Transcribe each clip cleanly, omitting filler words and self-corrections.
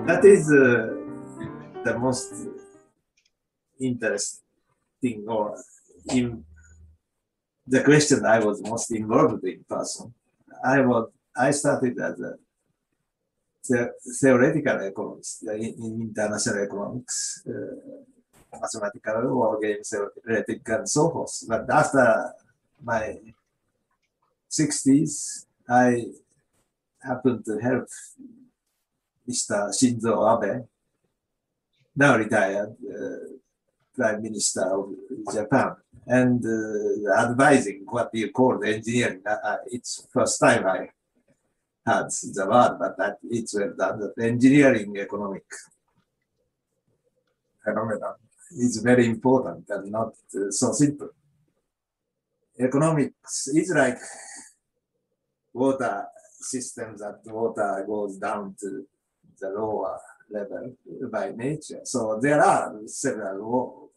That is the most interesting, or in the question I was most involved in person. I started as a theoretical economist in international economics, mathematical or game theoretic and so forth. But after my 60s, I happened to help Mr. Shinzo Abe, now retired Prime Minister of Japan, and advising what you call engineering. It's first time I had the word, but it's well done. That engineering economic phenomenon is very important and not so simple. Economics is like water systems, that water goes down to the lower level by nature. So there are several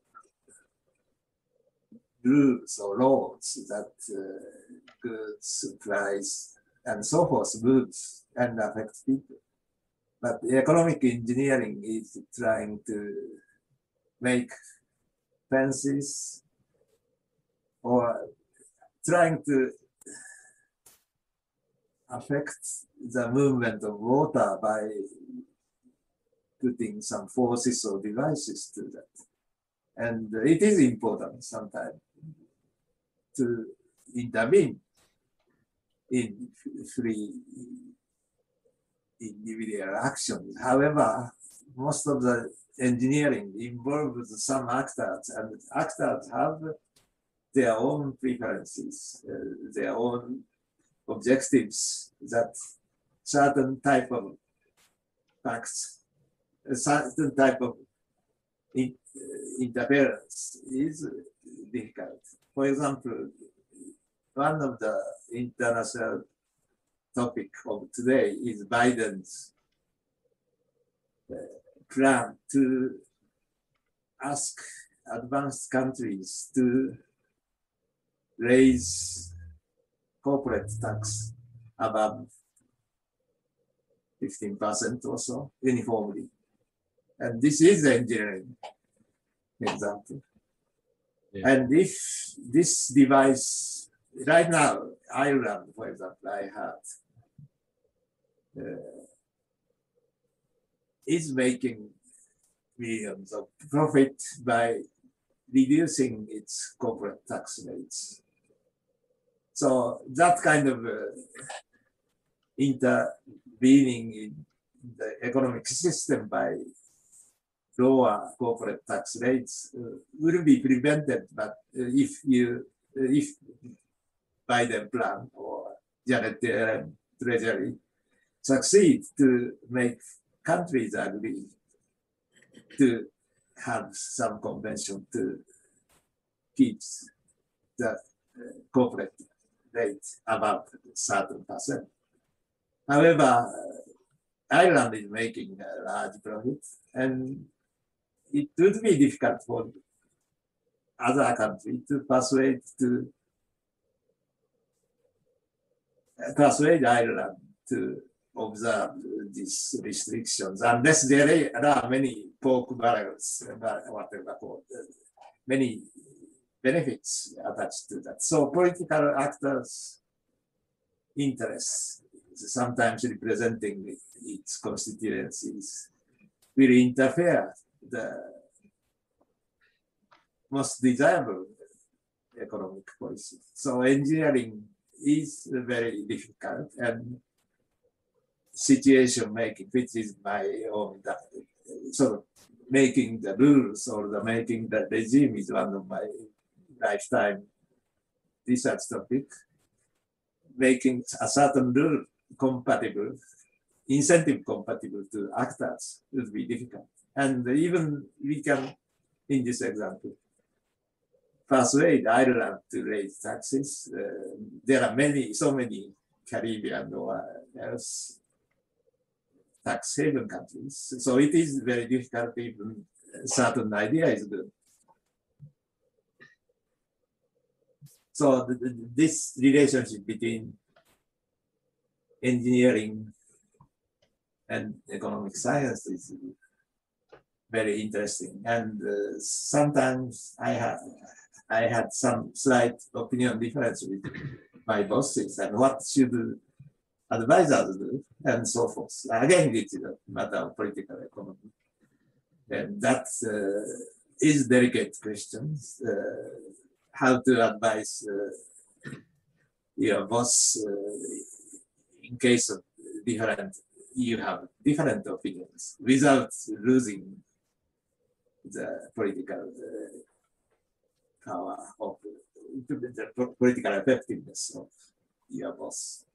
rules or laws that goods, price, and so forth moves and affect people. But economic engineering is trying to make fences or trying to affect the movement of water by putting some forces or devices to that. And it is important sometimes to intervene in free individual actions. However, most of the engineering involves some actors, and actors have their own preferences, their own objectives, that certain type of facts, a certain type of interference is difficult. For example, one of the international topic of today is Biden's plan to ask advanced countries to raise corporate tax above 15% or so uniformly. And this is the engineering example. Yeah. And if this device, right now, Ireland, for example, I had, is making millions of profit by reducing its corporate tax rates. So that kind of intervening in the economic system by lower corporate tax rates will be prevented, but if Biden plan or Janet Yellen Treasury succeed to make countries agree to have some convention to keep the corporate rate above certain percent. However, Ireland is making a large profit, and it would be difficult for other countries to persuade Ireland to observe these restrictions, unless there are many pork barrels, whatever called, many benefits attached to that. So political actors' interests, sometimes representing its constituencies, will interfere the most desirable economic policy. So engineering is very difficult, and situation making, which is my own, sort of making the rules or making the regime, is one of my lifetime research topic. Making a certain rule compatible, incentive compatible to actors would be difficult. And even we can, in this example, persuade Ireland to raise taxes. There are so many Caribbean or else tax haven countries. So it is very difficult, even certain idea is good. So this relationship between engineering and economic science is very interesting. And sometimes I had some slight opinion difference with my bosses and what should advisors do and so forth. Again, it's a matter of political economy. And that is delicate questions. How to advise your boss in case of you have different opinions without losing the political power of the political effectiveness of your boss.